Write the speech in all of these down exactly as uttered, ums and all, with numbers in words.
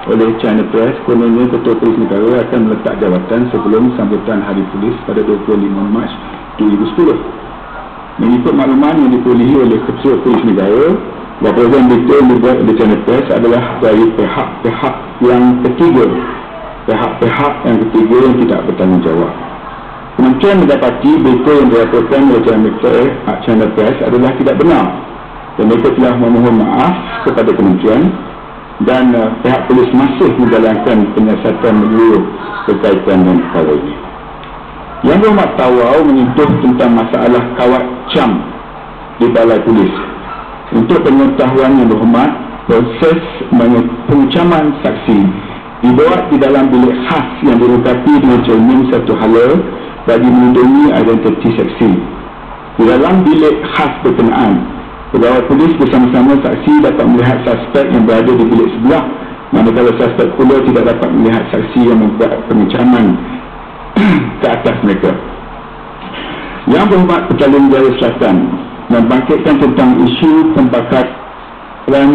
oleh China Press. Kononnya Ketua Polis Negara akan meletak jawatan sebelum sambutan Hari Polis pada dua puluh lima Mac dua ribu sepuluh. Mengikut makluman yang diperolehi oleh Ketua Polis Negara, laporan berita yang dibuat oleh China Press adalah dari pihak-pihak yang ketiga pihak-pihak yang ketiga yang tidak bertanggungjawab. Kementerian mendapati berita yang dilaporkan oleh China Press adalah tidak benar, dan mereka telah memohon maaf kepada kementerian, dan uh, pihak polis masih menjalankan penyiasatan menyeluruh berkaitan dengan perkara ini. Yang Berhormat Tawau menyentuh tentang masalah kawat cam di balai polis. Untuk pengetahuan Yang Berhormat, proses pengucaman saksi dibuat di dalam bilik khas yang dilengkapi dengan cermin satu hala bagi melindungi identiti saksi. Di dalam bilik khas berkenaan, pegawai polis bersama-sama saksi dapat melihat suspek yang berada di bilik sebelah, manakala suspek pula tidak dapat melihat saksi yang membuat pengecaman ke atas mereka. Yang Berhormat Petaling Jaya Selatan membangkitkan tentang isu pembakaran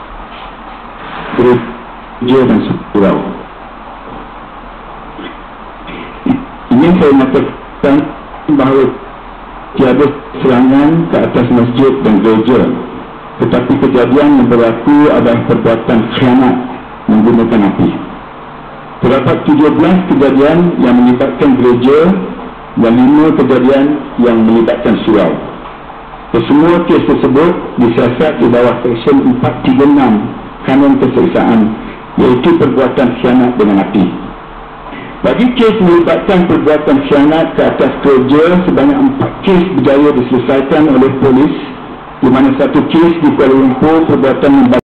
gereja dan surau. Ini saya mengatakan bahawa tiada serangan ke atas masjid dan gereja, tetapi kejadian yang berlaku adalah perbuatan khianat menggunakan api. Terdapat tujuh belas kejadian yang melibatkan gereja dan lima kejadian yang melibatkan surau. Kesemua kes tersebut disiasat di bawah Seksyen empat tiga enam Kanun Keseksaan, iaitu perbuatan khianat dengan api. Bagi kes melibatkan perbuatan khianat ke atas gereja, sebanyak empat kes berjaya diselesaikan oleh polis, di mana satu kes di Kuala Lumpur perbuatan